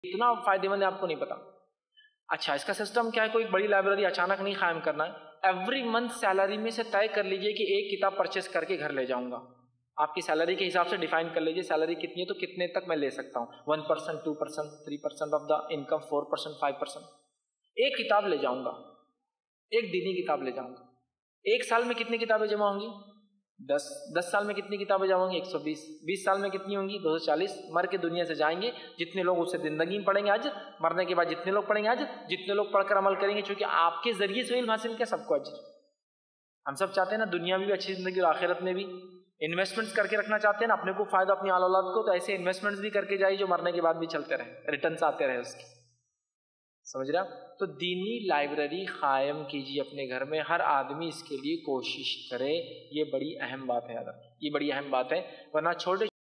इतना फायदेमंद है आपको नहीं पता। अच्छा, इसका सिस्टम क्या है, कोई बड़ी लाइब्रेरी अचानक नहीं कायम करना है। एवरी मंथ सैलरी में से तय कर लीजिए कि एक किताब परचेस करके घर ले जाऊंगा। आपकी सैलरी के हिसाब से डिफाइन कर लीजिए, सैलरी कितनी है तो कितने तक मैं ले सकता हूँ, 1%, 2%, 3% ऑफ द इनकम, 4%, 5%। एक किताब ले जाऊंगा, एक दीनी किताब ले जाऊंगा। एक साल में कितनी किताबें जमा होंगी? 10 साल में कितनी किताबें जमा होंगी? 120। 20 साल में कितनी होंगी? 240। मर के दुनिया से जाएंगे, जितने लोग उससे जिंदगी में पढ़ेंगे आज, मरने के बाद जितने लोग पढ़ेंगे आज, जितने लोग पढ़कर अमल करेंगे, क्योंकि आपके जरिए से इल्म हासिल किया सबको अजर। हम सब चाहते हैं ना दुनिया में भी अच्छी जिंदगी और आखिरत में भी। इन्वेस्टमेंट्स करके रखना चाहते हैं ना अपने को फायदा, अपनी आल औलाद को, तो ऐसे इन्वेस्टमेंट्स भी करके जाइए जो मरने के बाद भी चलते रहे, रिटर्न्स आते रहे उसके। समझ रहे आप? तो दीनी लाइब्रेरी कायम कीजिए अपने घर में, हर आदमी इसके लिए कोशिश करे। ये बड़ी अहम बात है यार, ये बड़ी अहम बात है, वरना छोटे